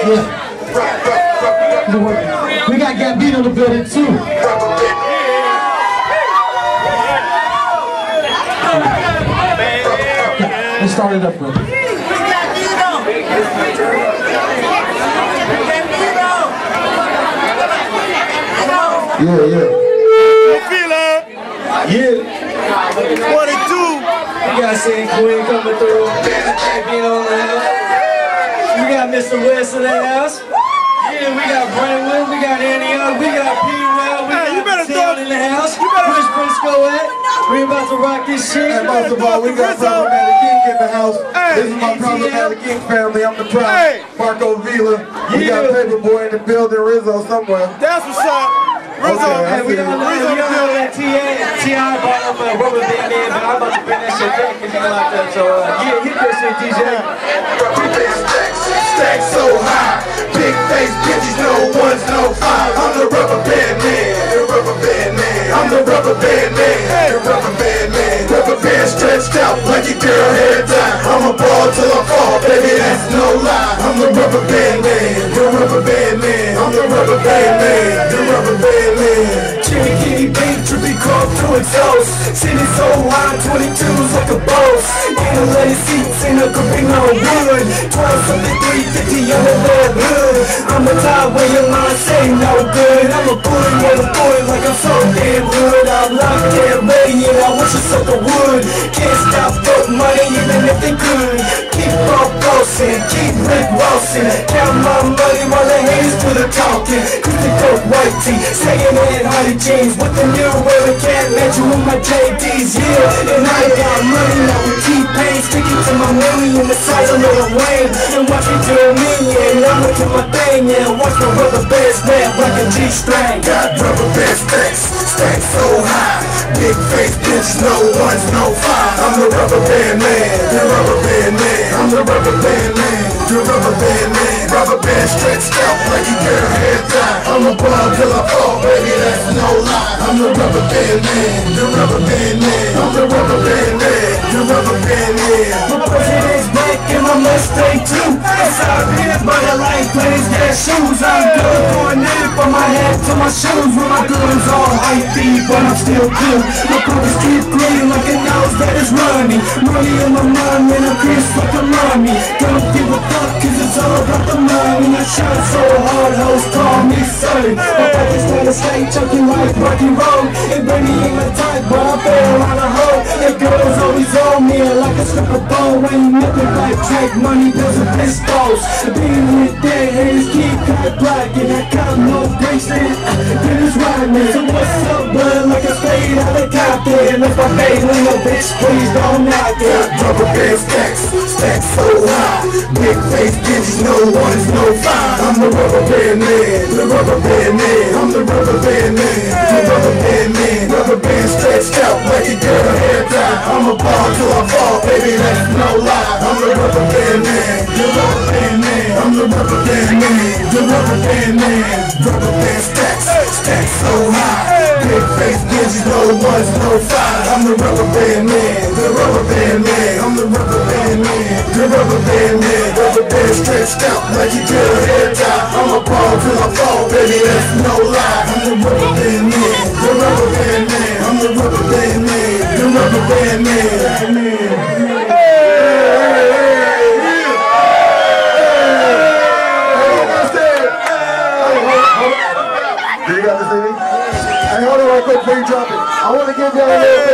Yeah. We got Gambino in the building too. Let's start it up, bro. Yeah. Yeah. 22. We got San Quinn coming through. Gambino in the house. We got Mr. West in the house. Yeah, we got Brentwood, we got Antioch, we got P-Well, we got Town in the house. Where's Briscoe at? We about to rock this shit. And most of all, we got Problematic King in the house. This is my Problematic King family. I'm the proud Marco Vila. We got Paperboy in the building, Rizzo somewhere. That's what's up. Rizzo, okay, we don't know that T.I. bought up a rubber band man, but I'm about to bring that shit back and shit like that. So, yeah, hit that shit, DJ. Stacks so high, big face bitches, no ones, no five. I'm the rubber band man, the rubber band man. I'm the rubber band man, the rubber band man. Rubber band stretched out like your girl hair dye. I'm a ball till I fall, baby, that's no lie. I'm the rubber band man, the rubber band man. I'm the rubber band man, the rubber band man. Kitty kitty big, trippy cross to exhaust. City so high, 22's like a boss. Ain't a lady seats, ain't a gripping on wood. 12 something 350 on the left hood. I'm a tie where your mind say no good. I'm a boy with a boy like I'm so damn good. I'm locked and ready and I wish I sucker would. Can't stop fuck money even if they could. Keep on bossing, keep Rick Rossing. Count my money while the haters do the talking. Cause the dope white tee, saying it honey jeans. With the new wearing can't match you with my JDs, yeah. And I got money now with T-Pain. Sticking to my money in the size of Lil Wayne. And watch me do me, and I'm looking my thing. Yeah, watch my rubber band snap like a G-string. Got rubber band stacks so high. Big face bitch, no ones, no five. I'm the rubber band man, the rubber band man. I'm the rubber band man, the rubber band man. Rubber band stretched out like your girl hair dye. I'm a ball till I fall, baby, that's no lie. I'm the rubber band man, the rubber band man. I'm the rubber band man, the rubber band man. My president's back and my Mustang too. It's out here by the light planes, got shoes. I'm good going in from my head to my shoes. With my guns all high beat, but I'm still good. My pockets keep clean like a nose that is running. Money in my mind and I'm crisp like a mommy. Don't give a fuck cause it's all about the money. I shine so hard, hoes call me Sonny. My pockets gotta stay chucking like Rocky Road. And Benny ain't my type, but I fell on a hoe. And girls always on me like a stripper ball. Ain't nothing like track money, bills and pistols. Being with that haters keep cut black. And I got no bracelet, then it's riding. So what's up, bud? Like a fade helicopter. And if I fade, little bitch, please don't knock it. Rubber band stacks so high. Big face bitches, no ones, no five. I'm the rubber band man, the rubber band man. I'm the rubber band man, the rubber band man. Rubber band stretched out like your girl hair dye. I'm a ball till I fall, baby, that's no lie. I'm the rubber band man, the rubber band man. I'm the rubber band man, the rubber band man. Rubber band stacks so high. Big face bitches, no ones, no five. I'm the rubber band man, the rubber band man. I'm the rubber band man, the rubber band man. Rubber band stretched out like your girl hair dye. I'm a ball till I fall, baby, that's no lie. I'm the rubber band man, the rubber band man. I'm the rubber band man, the rubber band man. You got the CD? Hey, hold on real quick before you drop it. I want to give y'all a little bit